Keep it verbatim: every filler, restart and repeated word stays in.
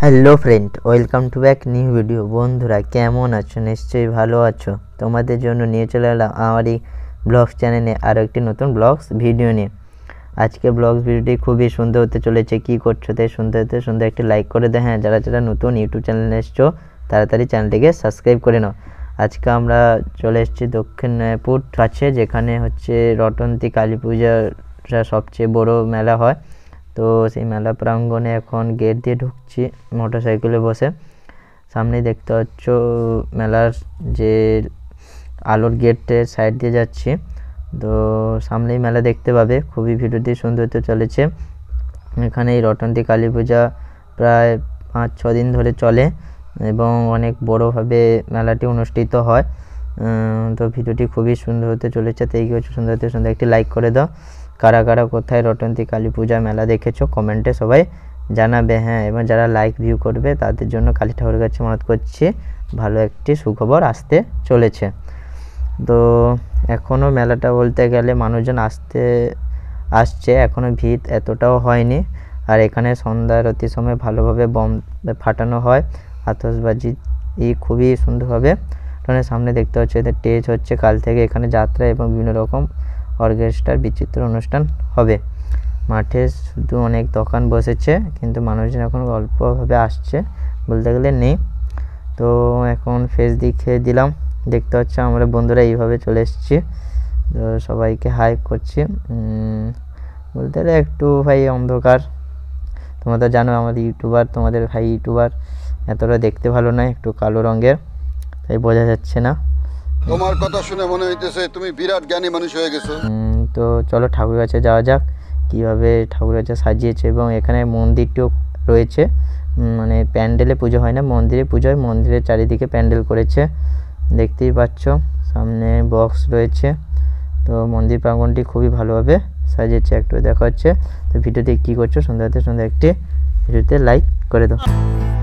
Hello friend, welcome to back new video. বন্ধুরা কেমন আছো? নিশ্চয়ই ভালো আছো। তোমাদের জন্য নিয়ে চলে এলাম আমার এই ব্লগস চ্যানেলে আরও একটি নতুন ব্লগস ভিডিও নিয়ে। আজকে ব্লগস ভিডিওটি খুবই সুন্দর হতে চলেছে। কি করছো তাই সুন্দর হতে সুন্দর একটি লাইক করে দেয়। হ্যাঁ, যারা যারা নতুন ইউটিউব চ্যানেলে এসছো তাড়াতাড়ি চ্যানেলটিকে সাবস্ক্রাইব করে নাও। আজকে আমরা চলে এসেছি দক্ষিণপুর কাছে, যেখানে হচ্ছে রটন্তী কালী পূজার সবচেয়ে বড় মেলা হয়। তো সেই মেলা প্রাঙ্গণে এখন গেট দিয়ে ঢুকছি মোটর সাইকেলে বসে। সামনে দেখতে পাচ্ছ মেলার যে আলোর গেটের সাইড দিয়ে যাচ্ছি। তো সামনেই মেলা দেখতে পাবে। খুবই ভিডিওটি সুন্দর হতে চলেছে। এখানে এই রটন্তী কালী পূজা প্রায় পাঁচ ছ দিন ধরে চলে এবং অনেক বড়োভাবে মেলাটি অনুষ্ঠিত হয়। তো ভিডিওটি খুবই সুন্দর হতে চলেছে। তো এই হচ্ছে সুন্দর হতে সুন্দর একটি লাইক করে দাও। কারা কারা কোথায় রটন্তী কালী পূজা মেলা দেখেছো কমেন্টে সবাই জানাবে। হ্যাঁ, এবং যারা লাইক ভিউ করবে তাদের জন্য কালী ঠাকুরের কাছে অনুরোধ করছি, ভালো একটি সুখবর আসতে চলেছে। তো এখনও মেলাটা বলতে গেলে মানুষজন আসতে আসছে, এখনও ভিড় এতটাও হয়নি। আর এখানে সন্ধ্যারতির সময় ভালোভাবে বম ফাটানো হয়, আতশবাজি খুবই সুন্দরভাবে। সামনে দেখতে হচ্ছে এদের স্টেজ হচ্ছে, কাল থেকে এখানে যাত্রা এবং বিভিন্ন রকম অর্কেস্ট্রার বিচিত্র অনুষ্ঠান হবে। মাঠে শুধু অনেক দোকান বসেছে, কিন্তু মানুষজন এখন অল্পভাবে আসছে বলতে গেলে নেই। তো এখন ফেস দেখিয়ে দিলাম। দেখতে হচ্ছে আমরা বন্ধুরা এইভাবে চলে এসেছি। তো সবাইকে হাই করছি। বলতে গেলে একটু ভাই অন্ধকার, তোমরা তো জানো আমাদের ইউটিউবার, তোমাদের ভাই ইউটিউবার এতটা দেখতে ভালো নয়, একটু কালো রঙের, তাই বোঝা যাচ্ছে না। তোমার কথা শুনে মনে হইতেছে তুমি বিরাট জ্ঞানী মানুষ হয়ে গেছো। তো চলো ঠাকুর কাছে যাওয়া যাক, কীভাবে ঠাকুর কাছে সাজিয়েছে। এবং এখানে মন্দিরটিও রয়েছে, মানে প্যান্ডেলে পুজো হয় না, মন্দিরে পুজো হয়। মন্দিরের চারিদিকে প্যান্ডেল করেছে, দেখতেই পাচ্ছ। সামনে বক্স রয়েছে। তো মন্দির প্রাঙ্গণটি খুবই ভালোভাবে সাজিয়েছে, একটু দেখা হচ্ছে। তো ভিডিওতে কী করছো সুন্দর হতে সুন্দর একটি ভিডিওতে লাইক করে দাও।